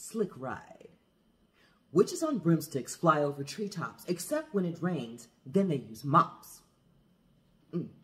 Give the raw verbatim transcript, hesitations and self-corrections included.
slick ride. Witches on broomsticks fly over treetops, except when it rains, then they use mops. Mm.